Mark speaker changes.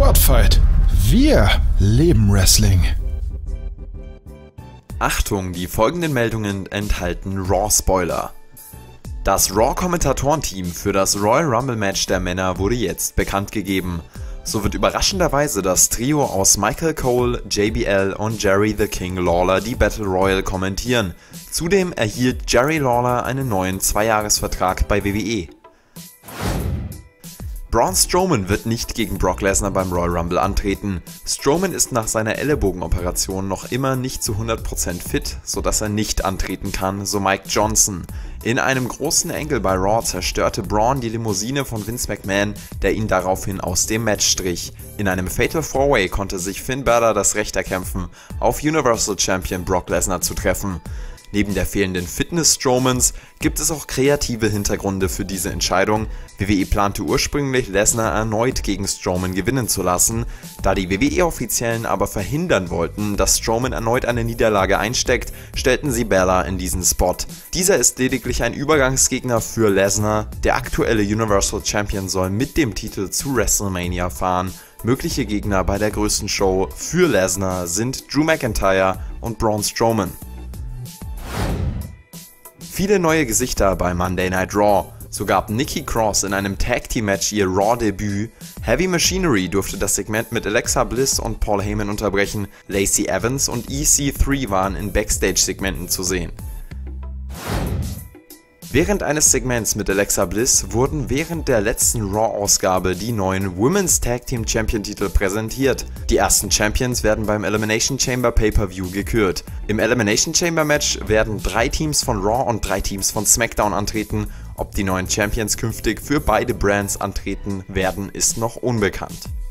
Speaker 1: Spotfight. Wir leben Wrestling.
Speaker 2: Achtung, die folgenden Meldungen enthalten Raw-Spoiler. Das Raw-Kommentatorenteam für das Royal Rumble Match der Männer wurde jetzt bekannt gegeben. So wird überraschenderweise das Trio aus Michael Cole, JBL und Jerry the King Lawler die Battle Royal kommentieren. Zudem erhielt Jerry Lawler einen neuen 2-Jahres-Vertrag bei WWE. Braun Strowman wird nicht gegen Brock Lesnar beim Royal Rumble antreten. Strowman ist nach seiner Ellbogenoperation noch immer nicht zu 100% fit, sodass er nicht antreten kann, so Mike Johnson. In einem großen Angle bei Raw zerstörte Braun die Limousine von Vince McMahon, der ihn daraufhin aus dem Match strich. In einem Fatal 4-Way konnte sich Finn Balor das Recht erkämpfen, auf Universal Champion Brock Lesnar zu treffen. Neben der fehlenden Fitness Strowmans gibt es auch kreative Hintergründe für diese Entscheidung. WWE plante ursprünglich, Lesnar erneut gegen Strowman gewinnen zu lassen, da die WWE-Offiziellen aber verhindern wollten, dass Strowman erneut eine Niederlage einsteckt, stellten sie Balor in diesen Spot. Dieser ist lediglich ein Übergangsgegner für Lesnar. Der aktuelle Universal Champion soll mit dem Titel zu WrestleMania fahren. Mögliche Gegner bei der größten Show für Lesnar sind Drew McIntyre und Braun Strowman. Viele neue Gesichter bei Monday Night Raw. So gab Nikki Cross in einem Tag Team Match ihr Raw-Debüt. Heavy Machinery durfte das Segment mit Alexa Bliss und Paul Heyman unterbrechen. Lacey Evans und EC3 waren in Backstage-Segmenten zu sehen. Während eines Segments mit Alexa Bliss wurden während der letzten Raw-Ausgabe die neuen Women's Tag Team Champion-Titel präsentiert. Die ersten Champions werden beim Elimination Chamber Pay-Per-View gekürt. Im Elimination Chamber Match werden 3 Teams von Raw und 3 Teams von SmackDown antreten. Ob die neuen Champions künftig für beide Brands antreten werden, ist noch unbekannt.